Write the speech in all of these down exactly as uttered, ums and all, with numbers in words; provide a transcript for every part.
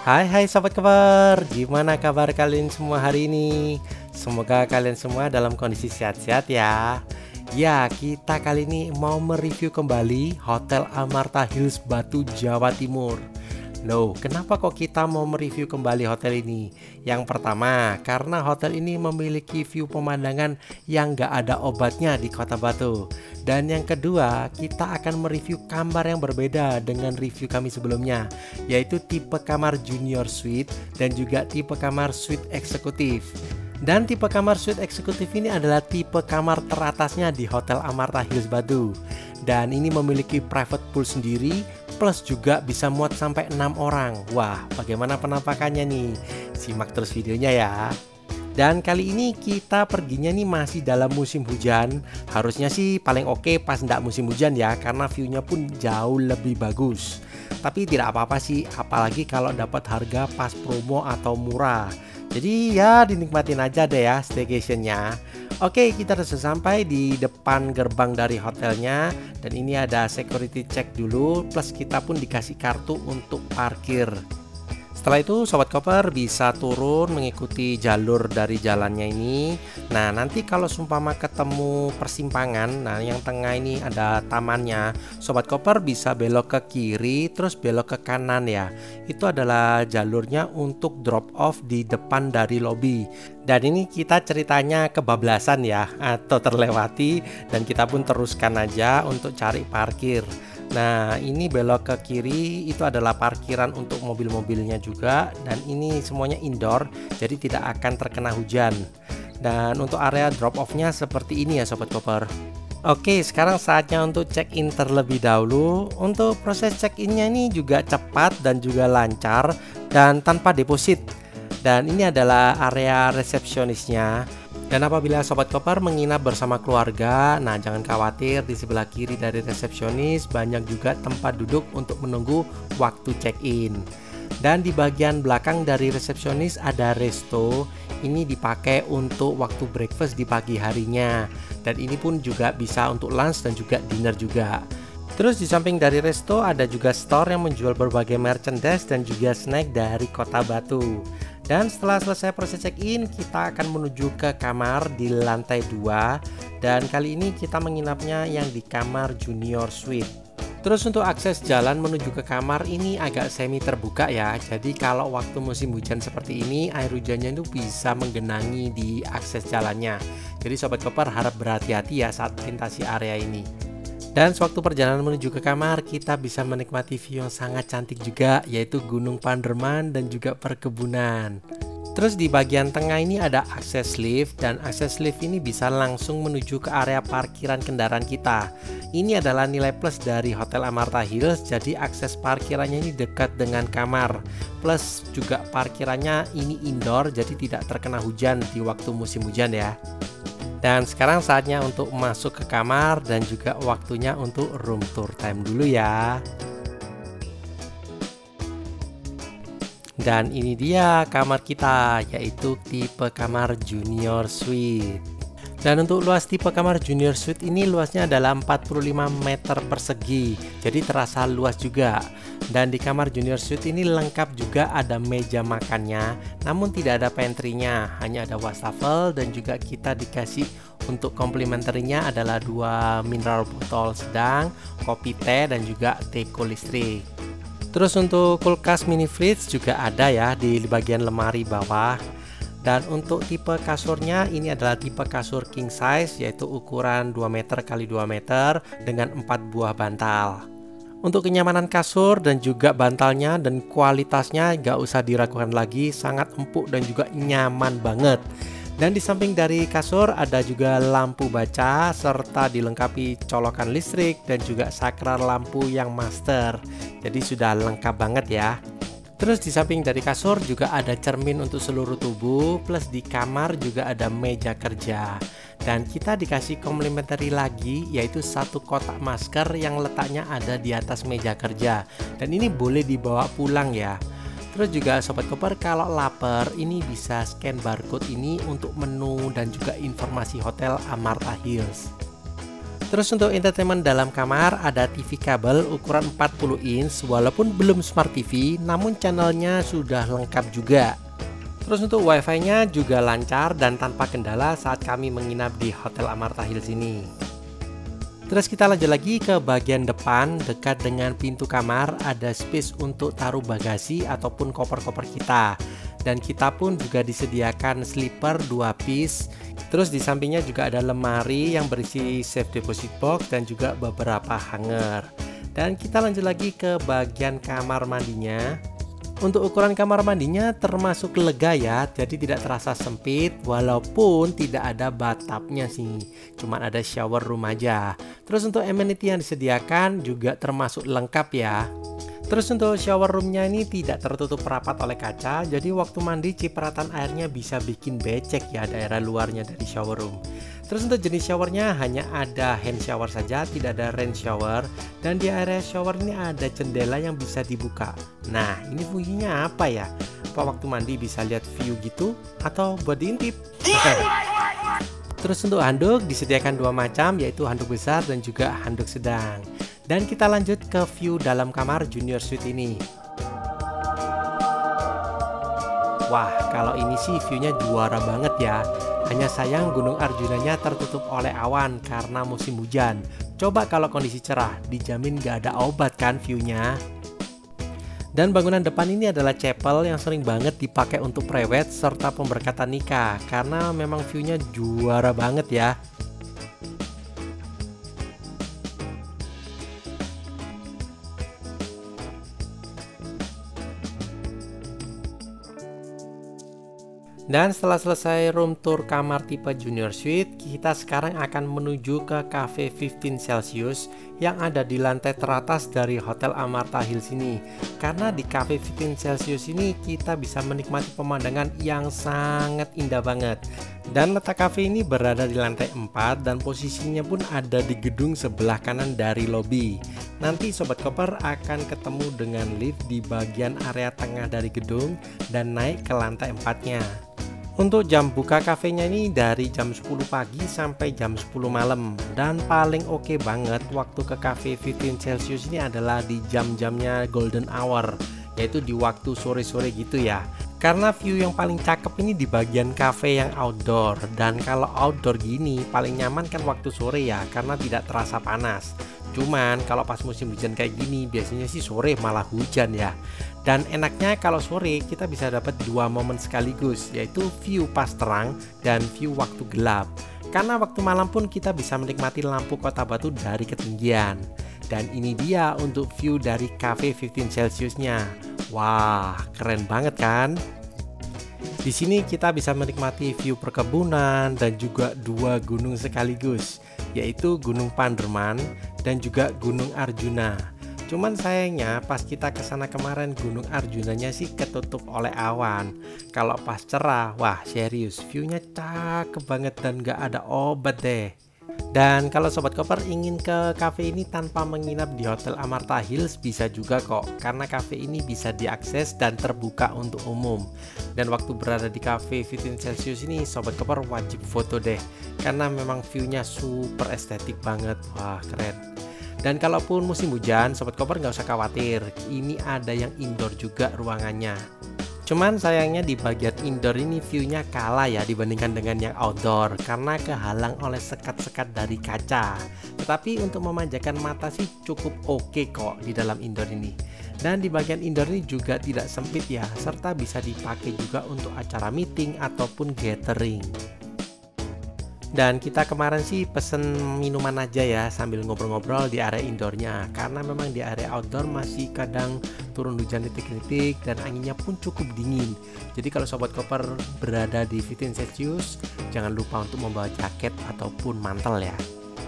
Hai hai Sobat Koper, gimana kabar kalian semua hari ini? Semoga kalian semua dalam kondisi sehat-sehat ya. Ya, kita kali ini mau mereview kembali Hotel Amarta Hills Batu, Jawa Timur. Loh, kenapa kok kita mau mereview kembali hotel ini? Yang pertama, karena hotel ini memiliki view pemandangan yang gak ada obatnya di Kota Batu. Dan yang kedua, kita akan mereview kamar yang berbeda dengan review kami sebelumnya, yaitu tipe kamar junior suite dan juga tipe kamar suite eksekutif. Dan tipe kamar suite eksekutif ini adalah tipe kamar teratasnya di Hotel Amarta Hills Batu. Dan ini memiliki private pool sendiri, plus juga bisa muat sampai enam orang. Wah, bagaimana penampakannya nih? Simak terus videonya ya. Dan kali ini kita perginya nih masih dalam musim hujan. Harusnya sih paling oke pas ndak musim hujan ya, karena view-nya pun jauh lebih bagus. Tapi tidak apa-apa sih, apalagi kalau dapat harga pas promo atau murah. Jadi ya dinikmatin aja deh ya staycation-nya. Oke, kita sudah sampai di depan gerbang dari hotelnya. Dan ini ada security check dulu, plus kita pun dikasih kartu untuk parkir. Setelah itu Sobat Koper bisa turun mengikuti jalur dari jalannya ini. Nah, nanti kalau seumpama ketemu persimpangan, nah yang tengah ini ada tamannya, Sobat Koper bisa belok ke kiri terus belok ke kanan ya. Itu adalah jalurnya untuk drop off di depan dari lobi. Dan ini kita ceritanya kebablasan ya, atau terlewati, dan kita pun teruskan aja untuk cari parkir. Nah, ini belok ke kiri itu adalah parkiran untuk mobil-mobilnya juga, dan ini semuanya indoor, jadi tidak akan terkena hujan. Dan untuk area drop off-nya seperti ini ya Sobat Koper. Oke, sekarang saatnya untuk check-in terlebih dahulu. Untuk proses check-innya ini juga cepat dan juga lancar dan tanpa deposit. Dan ini adalah area resepsionisnya. Dan apabila Sobat Koper menginap bersama keluarga, nah jangan khawatir, di sebelah kiri dari resepsionis banyak juga tempat duduk untuk menunggu waktu check-in. Dan di bagian belakang dari resepsionis ada resto. Ini dipakai untuk waktu breakfast di pagi harinya. Dan ini pun juga bisa untuk lunch dan juga dinner juga. Terus di samping dari resto ada juga store yang menjual berbagai merchandise dan juga snack dari Kota Batu. Dan setelah selesai proses check-in, kita akan menuju ke kamar di lantai dua. Dan kali ini kita menginapnya yang di kamar junior suite. Terus untuk akses jalan menuju ke kamar ini agak semi terbuka ya. Jadi kalau waktu musim hujan seperti ini, air hujannya itu bisa menggenangi di akses jalannya. Jadi Sobat Koper harap berhati-hati ya saat melintasi area ini. Dan sewaktu perjalanan menuju ke kamar, kita bisa menikmati view yang sangat cantik juga, yaitu Gunung Panderman dan juga perkebunan. Terus di bagian tengah ini ada akses lift, dan akses lift ini bisa langsung menuju ke area parkiran kendaraan kita. Ini adalah nilai plus dari Hotel Amarta Hills, jadi akses parkirannya ini dekat dengan kamar. Plus juga parkirannya ini indoor, jadi tidak terkena hujan di waktu musim hujan ya. Dan sekarang saatnya untuk masuk ke kamar dan juga waktunya untuk room tour time dulu ya. Dan ini dia kamar kita, yaitu tipe kamar junior suite. Dan untuk luas tipe kamar junior suite ini luasnya adalah empat puluh lima meter persegi, jadi terasa luas juga. Dan di kamar junior suite ini lengkap juga ada meja makannya, namun tidak ada pantry-nya, hanya ada wastafel. Dan juga kita dikasih untuk komplimenterinya adalah dua mineral botol sedang, kopi teh, dan juga teko listrik. Terus untuk kulkas mini fridge juga ada ya di bagian lemari bawah. Dan untuk tipe kasurnya ini adalah tipe kasur king size, yaitu ukuran dua meter kali dua meter dengan empat buah bantal. Untuk kenyamanan kasur dan juga bantalnya dan kualitasnya gak usah diragukan lagi, sangat empuk dan juga nyaman banget. Dan di samping dari kasur ada juga lampu baca serta dilengkapi colokan listrik dan juga saklar lampu yang master. Jadi sudah lengkap banget ya. Terus di samping dari kasur juga ada cermin untuk seluruh tubuh, plus di kamar juga ada meja kerja. Dan kita dikasih komplementari lagi, yaitu satu kotak masker yang letaknya ada di atas meja kerja. Dan ini boleh dibawa pulang ya. Terus juga Sobat Koper kalau lapar ini bisa scan barcode ini untuk menu dan juga informasi Hotel Amarta Hills. Terus untuk entertainment dalam kamar ada T V kabel ukuran empat puluh inch, walaupun belum Smart T V namun channelnya sudah lengkap juga. Terus untuk wifi-nya juga lancar dan tanpa kendala saat kami menginap di Hotel Amarta Hills ini. Terus kita lanjut lagi ke bagian depan. Dekat dengan pintu kamar ada space untuk taruh bagasi ataupun koper-koper kita. Dan kita pun juga disediakan sleeper dua piece. Terus di sampingnya juga ada lemari yang berisi safe deposit box dan juga beberapa hanger. Dan kita lanjut lagi ke bagian kamar mandinya. Untuk ukuran kamar mandinya termasuk lega ya, jadi tidak terasa sempit walaupun tidak ada bathtubnya sih, cuman ada shower room aja. Terus untuk amenity yang disediakan juga termasuk lengkap ya. Terus untuk shower roomnya ini tidak tertutup rapat oleh kaca, jadi waktu mandi cipratan airnya bisa bikin becek ya daerah luarnya dari shower room. Terus untuk jenis showernya hanya ada hand shower saja, tidak ada rain shower. Dan di area shower ini ada jendela yang bisa dibuka. Nah, ini fungsinya apa ya? Apa waktu mandi bisa lihat view gitu? Atau buat diintip? Terus untuk handuk disediakan dua macam, yaitu handuk besar dan juga handuk sedang. Dan kita lanjut ke view dalam kamar junior suite ini. Wah, kalau ini sih viewnya juara banget ya. Hanya sayang Gunung Arjunanya tertutup oleh awan karena musim hujan. Coba kalau kondisi cerah, dijamin gak ada obat kan viewnya. Dan bangunan depan ini adalah chapel yang sering banget dipakai untuk prewed serta pemberkatan nikah. Karena memang viewnya juara banget ya. Dan setelah selesai room tour kamar tipe junior suite, kita sekarang akan menuju ke Cafe fifteen Celsius yang ada di lantai teratas dari Hotel Amarta Hills ini. Karena di Cafe fifteen Celsius ini kita bisa menikmati pemandangan yang sangat indah banget. Dan letak cafe ini berada di lantai empat dan posisinya pun ada di gedung sebelah kanan dari lobi. Nanti Sobat Koper akan ketemu dengan lift di bagian area tengah dari gedung dan naik ke lantai empatnya. Untuk jam buka kafenya ini dari jam sepuluh pagi sampai jam sepuluh malam. Dan paling oke banget waktu ke Cafe fifteen Celsius ini adalah di jam-jamnya golden hour, yaitu di waktu sore-sore gitu ya. Karena view yang paling cakep ini di bagian cafe yang outdoor. Dan kalau outdoor gini paling nyaman kan waktu sore ya, karena tidak terasa panas. Cuman kalau pas musim hujan kayak gini biasanya sih sore malah hujan ya. Dan enaknya kalau sore kita bisa dapat dua momen sekaligus, yaitu view pas terang dan view waktu gelap. Karena waktu malam pun kita bisa menikmati lampu Kota Batu dari ketinggian. Dan ini dia untuk view dari Cafe fifteen Celsiusnya. Wah, keren banget kan? Di sini kita bisa menikmati view perkebunan dan juga dua gunung sekaligus, yaitu Gunung Panderman dan juga Gunung Arjuna. Cuman sayangnya pas kita ke sana kemarin Gunung Arjunanya sih ketutup oleh awan. Kalau pas cerah, wah serius viewnya cakep banget dan gak ada obat deh. Dan kalau Sobat Koper ingin ke cafe ini tanpa menginap di Hotel Amarta Hills bisa juga kok. Karena cafe ini bisa diakses dan terbuka untuk umum. Dan waktu berada di Cafe fifteen Celsius ini Sobat Koper wajib foto deh. Karena memang viewnya super estetik banget. Wah keren. Dan kalaupun musim hujan, Sobat Koper nggak usah khawatir, ini ada yang indoor juga ruangannya. Cuman sayangnya di bagian indoor ini viewnya kalah ya dibandingkan dengan yang outdoor, karena kehalang oleh sekat-sekat dari kaca. Tetapi untuk memanjakan mata sih cukup oke kok di dalam indoor ini. Dan di bagian indoor ini juga tidak sempit ya, serta bisa dipakai juga untuk acara meeting ataupun gathering. Dan kita kemarin sih pesen minuman aja ya sambil ngobrol-ngobrol di area indoornya. Karena memang di area outdoor masih kadang turun hujan titik-titik dan anginnya pun cukup dingin. Jadi kalau Sobat Koper berada di fifteen Celsius, jangan lupa untuk membawa jaket ataupun mantel ya.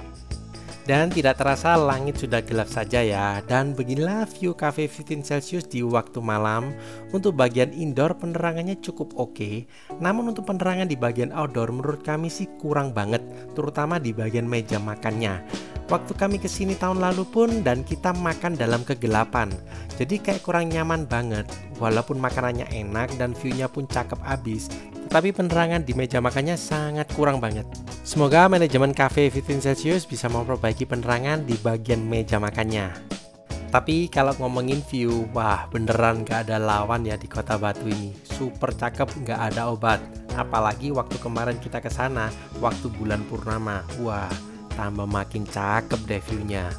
Dan tidak terasa langit sudah gelap saja ya. Dan beginilah view Cafe fifteen Celsius di waktu malam. Untuk bagian indoor penerangannya cukup oke. Namun untuk penerangan di bagian outdoor menurut kami sih kurang banget, terutama di bagian meja makannya. Waktu kami kesini tahun lalu pun dan kita makan dalam kegelapan. Jadi kayak kurang nyaman banget. Walaupun makanannya enak dan view-nya pun cakep abis, tetapi penerangan di meja makannya sangat kurang banget. Semoga manajemen cafe fifteen Celsius bisa memperbaiki penerangan di bagian meja makannya. Tapi kalau ngomongin view, wah beneran gak ada lawan ya di Kota Batu ini. Super cakep, gak ada obat. Apalagi waktu kemarin kita ke sana, waktu bulan purnama. Wah, tambah makin cakep deh view-nya.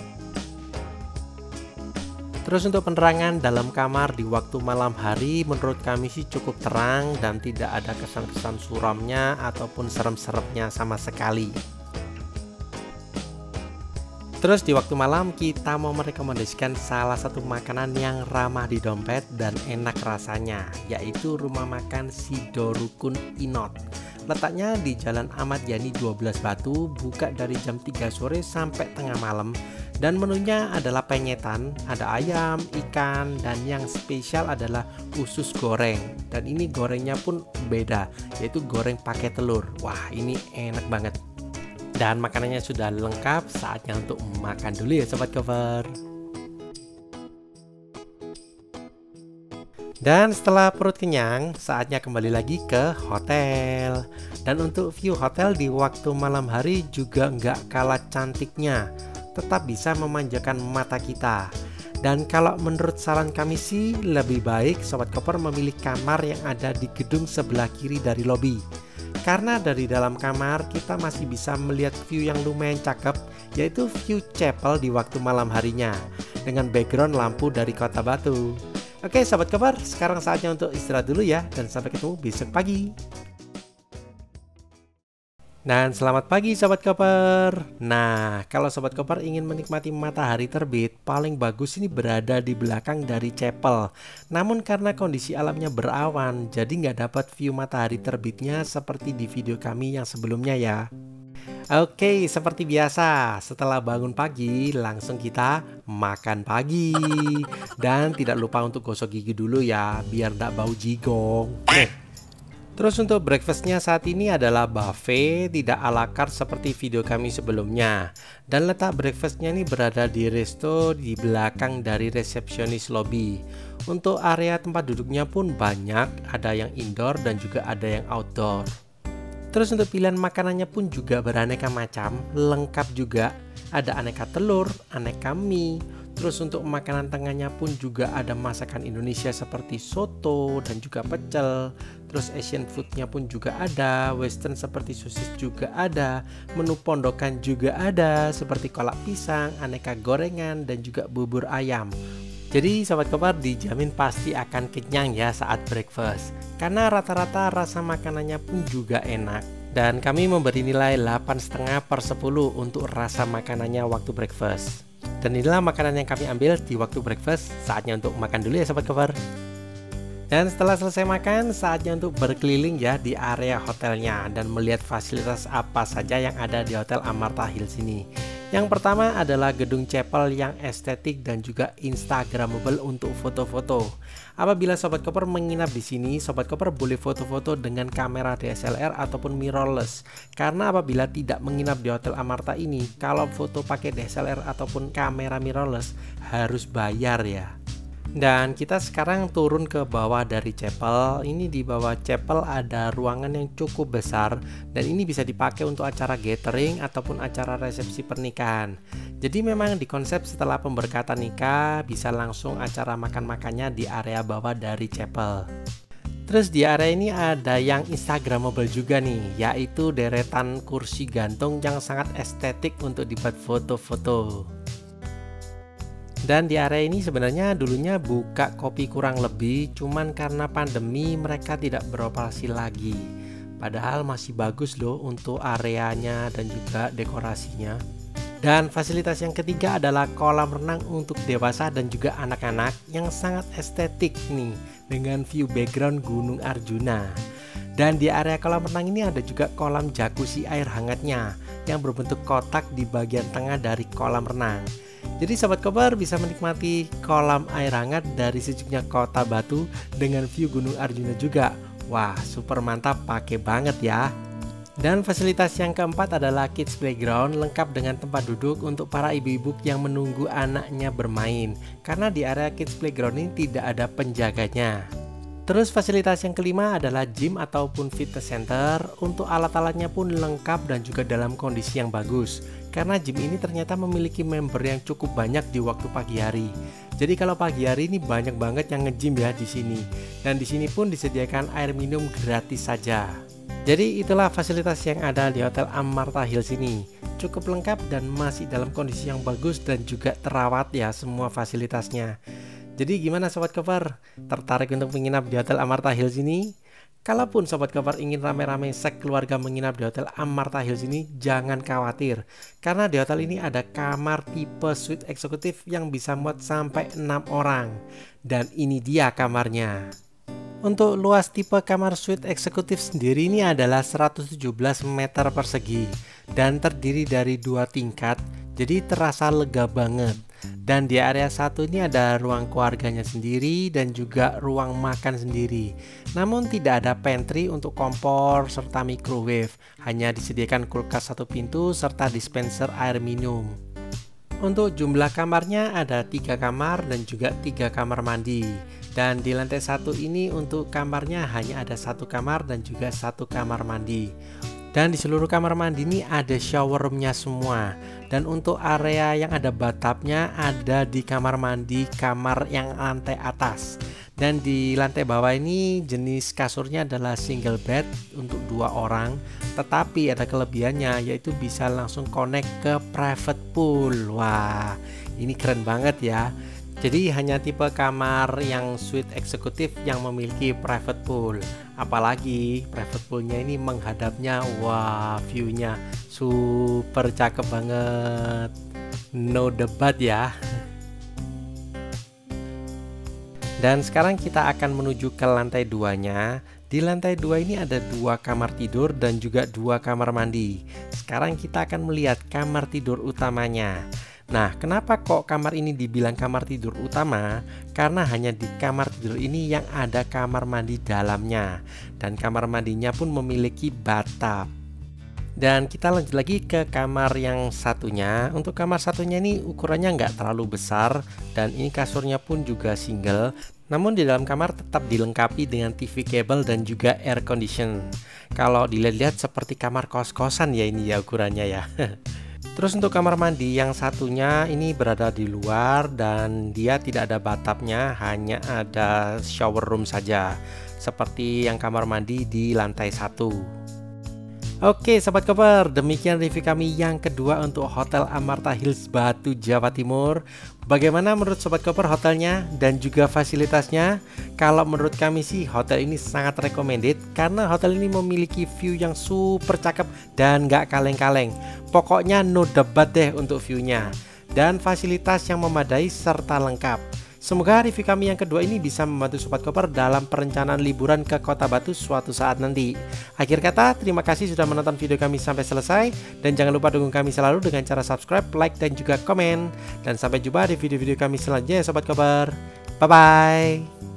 Terus untuk penerangan dalam kamar di waktu malam hari menurut kami sih cukup terang dan tidak ada kesan-kesan suramnya ataupun serem-seremnya sama sekali. Terus di waktu malam kita mau merekomendasikan salah satu makanan yang ramah di dompet dan enak rasanya, yaitu rumah makan Sidorukun Inot. Letaknya di Jalan Ahmad Yani dua belas Batu, buka dari jam tiga sore sampai tengah malam. Dan menunya adalah penyetan, ada ayam, ikan, dan yang spesial adalah usus goreng. Dan ini gorengnya pun beda, yaitu goreng pakai telur. Wah, ini enak banget. Dan makanannya sudah lengkap, saatnya untuk makan dulu ya Sobat Cover. Dan setelah perut kenyang, saatnya kembali lagi ke hotel. Dan untuk view hotel di waktu malam hari juga nggak kalah cantiknya, tetap bisa memanjakan mata kita. Dan kalau menurut saran kami sih, lebih baik Sobat Koper memilih kamar yang ada di gedung sebelah kiri dari lobi. Karena dari dalam kamar kita masih bisa melihat view yang lumayan cakep, yaitu view chapel di waktu malam harinya dengan background lampu dari Kota Batu. Oke Sobat Koper, sekarang saatnya untuk istirahat dulu ya, dan sampai ketemu besok pagi. Dan selamat pagi Sobat Koper. Nah, kalau Sobat Koper ingin menikmati matahari terbit, paling bagus ini berada di belakang dari chapel. Namun karena kondisi alamnya berawan, jadi nggak dapat view matahari terbitnya seperti di video kami yang sebelumnya ya. Oke, seperti biasa, setelah bangun pagi langsung kita makan pagi. Dan tidak lupa untuk gosok gigi dulu ya, biar nggak bau jigong. Nih. Terus untuk breakfastnya saat ini adalah buffet, tidak ala carte seperti video kami sebelumnya. Dan letak breakfastnya ini berada di resto di belakang dari resepsionis lobby. Untuk area tempat duduknya pun banyak, ada yang indoor dan juga ada yang outdoor. Terus untuk pilihan makanannya pun juga beraneka macam, lengkap juga. Ada aneka telur, aneka mie. Terus untuk makanan tengahnya pun juga ada masakan Indonesia seperti soto dan juga pecel. Terus Asian foodnya pun juga ada, western seperti sosis juga ada, menu pondokan juga ada seperti kolak pisang, aneka gorengan dan juga bubur ayam. Jadi Sobat Koper dijamin pasti akan kenyang ya saat breakfast, karena rata-rata rasa makanannya pun juga enak. Dan kami memberi nilai delapan koma lima per sepuluh untuk rasa makanannya waktu breakfast. Dan inilah makanan yang kami ambil di waktu breakfast. Saatnya untuk makan dulu ya Sobat Koper. Dan setelah selesai makan, saatnya untuk berkeliling ya di area hotelnya dan melihat fasilitas apa saja yang ada di Hotel Amarta Hills ini. Yang pertama adalah gedung chapel yang estetik dan juga instagramable untuk foto-foto. Apabila Sobat Koper menginap di sini, Sobat Koper boleh foto-foto dengan kamera D S L R ataupun mirrorless. Karena apabila tidak menginap di Hotel Amarta ini, kalau foto pakai D S L R ataupun kamera mirrorless harus bayar ya. Dan kita sekarang turun ke bawah dari chapel. Ini di bawah chapel ada ruangan yang cukup besar, dan ini bisa dipakai untuk acara gathering ataupun acara resepsi pernikahan. Jadi memang dikonsep setelah pemberkatan nikah bisa langsung acara makan-makannya di area bawah dari chapel. Terus di area ini ada yang instagramable juga nih, yaitu deretan kursi gantung yang sangat estetik untuk dibuat foto-foto. Dan di area ini sebenarnya dulunya buka kopi kurang lebih, cuman karena pandemi mereka tidak beroperasi lagi. Padahal masih bagus loh untuk areanya dan juga dekorasinya. Dan fasilitas yang ketiga adalah kolam renang untuk dewasa dan juga anak-anak yang sangat estetik nih, dengan view background Gunung Arjuna. Dan di area kolam renang ini ada juga kolam jacuzzi air hangatnya yang berbentuk kotak di bagian tengah dari kolam renang. Jadi Sobat Koper bisa menikmati kolam air hangat dari sejuknya Kota Batu dengan view Gunung Arjuna juga. Wah, super mantap, pakai banget ya. Dan fasilitas yang keempat adalah Kids Playground, lengkap dengan tempat duduk untuk para ibu-ibu yang menunggu anaknya bermain. Karena di area Kids Playground ini tidak ada penjaganya. Terus fasilitas yang kelima adalah gym ataupun fitness center. Untuk alat-alatnya pun lengkap dan juga dalam kondisi yang bagus. Karena gym ini ternyata memiliki member yang cukup banyak di waktu pagi hari. Jadi kalau pagi hari ini banyak banget yang nge-gym ya di sini. Dan di sini pun disediakan air minum gratis saja. Jadi itulah fasilitas yang ada di Hotel Amarta Hills ini. Cukup lengkap dan masih dalam kondisi yang bagus dan juga terawat ya semua fasilitasnya. Jadi gimana Sobat Koper? Tertarik untuk menginap di Hotel Amarta Hills ini? Kalaupun Sobat Koper ingin rame-rame sekeluarga menginap di Hotel Amarta Hills ini, jangan khawatir. Karena di hotel ini ada kamar tipe suite eksekutif yang bisa muat sampai enam orang. Dan ini dia kamarnya. Untuk luas tipe kamar suite eksekutif sendiri ini adalah seratus tujuh belas meter persegi dan terdiri dari dua tingkat, jadi terasa lega banget. Dan di area satu ini ada ruang keluarganya sendiri dan juga ruang makan sendiri. Namun tidak ada pantry untuk kompor serta microwave, hanya disediakan kulkas satu pintu serta dispenser air minum. Untuk jumlah kamarnya ada tiga kamar dan juga tiga kamar mandi. Dan di lantai satu ini untuk kamarnya hanya ada satu kamar dan juga satu kamar mandi. Dan di seluruh kamar mandi ini ada shower roomnya semua. Dan untuk area yang ada bathtubnya ada di kamar mandi kamar yang lantai atas. Dan di lantai bawah ini jenis kasurnya adalah single bed untuk dua orang. Tetapi ada kelebihannya yaitu bisa langsung connect ke private pool. Wah, ini keren banget ya. Jadi hanya tipe kamar yang suite eksekutif yang memiliki private pool. Apalagi private poolnya ini menghadapnya, wah viewnya super cakep banget. No debat ya. Dan sekarang kita akan menuju ke lantai duanya. Di lantai dua ini ada dua kamar tidur dan juga dua kamar mandi. Sekarang kita akan melihat kamar tidur utamanya. Nah, kenapa kok kamar ini dibilang kamar tidur utama? Karena hanya di kamar tidur ini yang ada kamar mandi dalamnya. Dan kamar mandinya pun memiliki bathtub. Dan kita lanjut lagi ke kamar yang satunya. Untuk kamar satunya ini ukurannya nggak terlalu besar. Dan ini kasurnya pun juga single. Namun di dalam kamar tetap dilengkapi dengan T V kabel dan juga air condition. Kalau dilihat-lihat seperti kamar kos-kosan ya ini ya ukurannya ya. Terus untuk kamar mandi yang satunya ini berada di luar dan dia tidak ada bathtubnya, hanya ada shower room saja seperti yang kamar mandi di lantai satu. Oke Sobat Koper, demikian review kami yang kedua untuk Hotel Amarta Hills Batu, Jawa Timur. Bagaimana menurut Sobat Koper hotelnya dan juga fasilitasnya? Kalau menurut kami sih hotel ini sangat recommended karena hotel ini memiliki view yang super cakep dan gak kaleng-kaleng. Pokoknya no debat deh untuk viewnya. Dan fasilitas yang memadai serta lengkap. Semoga review kami yang kedua ini bisa membantu Sobat Koper dalam perencanaan liburan ke Kota Batu suatu saat nanti. Akhir kata, terima kasih sudah menonton video kami sampai selesai. Dan jangan lupa dukung kami selalu dengan cara subscribe, like, dan juga komen. Dan sampai jumpa di video-video kami selanjutnya ya Sobat Koper. Bye-bye.